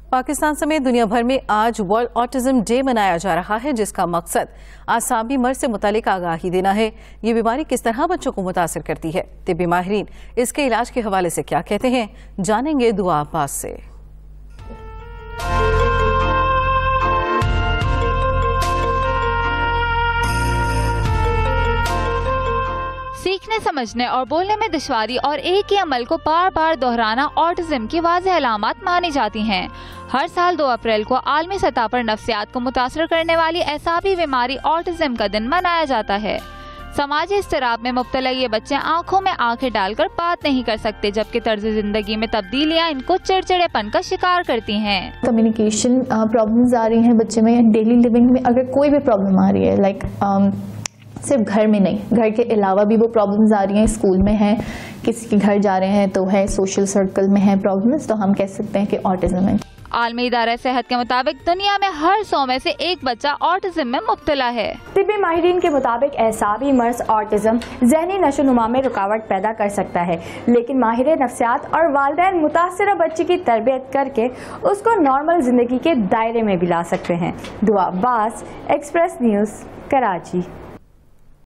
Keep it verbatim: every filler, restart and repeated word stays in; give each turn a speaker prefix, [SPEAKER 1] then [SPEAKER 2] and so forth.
[SPEAKER 1] पाकिस्तान समेत दुनिया भर में आज वर्ल्ड ऑटिज्म डे मनाया जा रहा है, जिसका मकसद आसामी मर्ज से मुतालिक आगाही देना है। ये बीमारी किस तरह बच्चों को मुतासिर करती है, तिब्बी माहिरीन इसके इलाज के हवाले से क्या कहते हैं, जानेंगे दुआ अब्बास से।
[SPEAKER 2] सीखने, समझने और बोलने में दुश्वारी और एक ही अमल को बार बार दोहराना ऑटिज्म की वाज़ेह अलामत मानी जाती हैं। हर साल दो अप्रैल को आलमी सतह पर नफ्सियात को मुतासर करने वाली एसाबी बीमारी ऑटिज्म का दिन मनाया जाता है। समाजी इज़्तिराब में मुब्तला ये बच्चे आंखों में आंखें डालकर बात नहीं कर सकते, जबकि तर्ज जिंदगी में तब्दीलियां इनको चिड़चिड़ेपन का शिकार करती हैं।
[SPEAKER 3] कम्युनिकेशन प्रॉब्लम्स आ रही हैं बच्चे में, डेली लिविंग में अगर कोई भी प्रॉब्लम आ रही है, लाइक सिर्फ घर में नहीं, घर के अलावा भी वो प्रॉब्लम्स आ रही हैं, स्कूल में है, किसी के घर जा रहे हैं तो है, सोशल सर्कल में है प्रॉब्लम्स, तो हम कह सकते हैं कि ऑटिज्म है।
[SPEAKER 2] आलमी इदारा सेहत के मुताबिक दुनिया में हर सौ में से एक बच्चा ऑटिज्म में मुब्तला है।
[SPEAKER 4] तिब्बी माहिरीन के मुताबिक एसाबी मर्ज ऑटिज्म जहनी नशोनुमा में रुकावट पैदा कर सकता है, लेकिन माहिर नफ्सियात और वालिदैन मुतासिरा बच्चे की तरबियत करके उसको नॉर्मल जिंदगी के दायरे में भी ला सकते हैं। दुआ अब्बास, एक्सप्रेस न्यूज़, कराची।